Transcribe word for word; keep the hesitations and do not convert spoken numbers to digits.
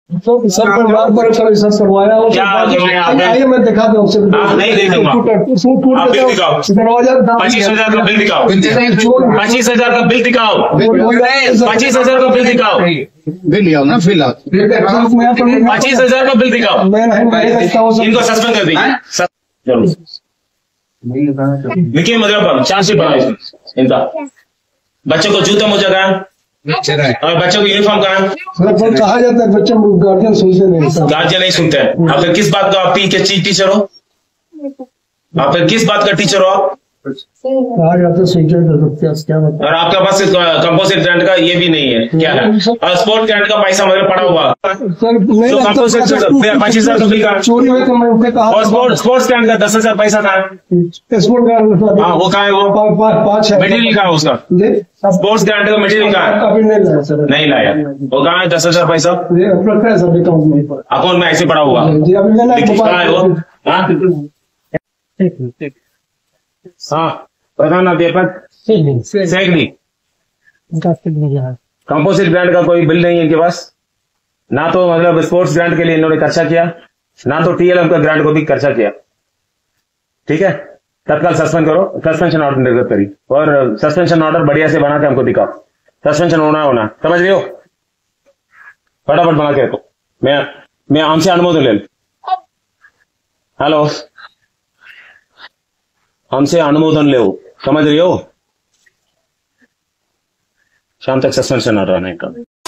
तो सर परिवार पर रिसर्च करवाया हो क्या आइए मैं दिखा दूँ आपसे। नहीं देखूंगा। आप बिल दिखाओ, पच्चीस हजार का बिल दिखाओ, पच्चीस हजार का बिल दिखाओ, पच्चीस हजार का बिल दिखाओ, बिल लिया ना फिल पच्चीस हजार का बिल दिखाओ। इनको सस्पेंड कर दीजिए। देखिए मतलब पर चार्जशीट बनाओ इनका। बच्चों को जूता मोजा का और बच्चों को यूनिफॉर्म का कहा जाता है बच्चे गार्जियन सुनते नहीं। गार्जियन नहीं सुनते हैं। आप फिर किस बात का आप के टीचर हो? आप फिर किस बात का टीचर हो आप? कहा जाता है क्या और आपके पास कंपोजिट ग्रांट का ये भी नहीं है, क्या है? और स्पोर्ट ग्रांट का पैसा मेरे पड़ा हुआ तो कंपोजिट पच्चीस हजार का बिल का चोरी हुई तो मैं उसे कहा और स्पोर्ट स्पोर्ट्स ग्रांट का दस हजार पैसा था। स्पोर्ट ग्रांट हाँ वो कहा है वो पाँच है मटेरियल का उसका स्पोर्ट्स ग्रांट का मटेरियल का अभी नहीं लाया सर। नहीं लाया वो कहा है दस हजार पैसा अकाउंट में ऐसे पड़ा हुआ कहाँ है वो? हाँ प्रधान अध्यापक सैगली कंपोजिट ग्रांट का कोई बिल नहीं है इनके पास, ना तो मतलब स्पोर्ट्स ग्रांट के लिए इन्होंने खर्चा किया, ना तो टीएलएम का ग्रांट को भी खर्चा किया। ठीक है, तत्काल सस्पेंड करो, सस्पेंशन ऑर्डर निर्गत करी और सस्पेंशन ऑर्डर बढ़िया से बना के हमको दिखाओ। सस्पेंशन होना होना समझ रहे हो? फटाफट बना के रखो। मैं मैं हमसे अनुमोदन ले लूं। हेलो, हमसे अनुमोदन ले, समझ रही हो? शाम तक सस्पेंशन आ रहा है इनका।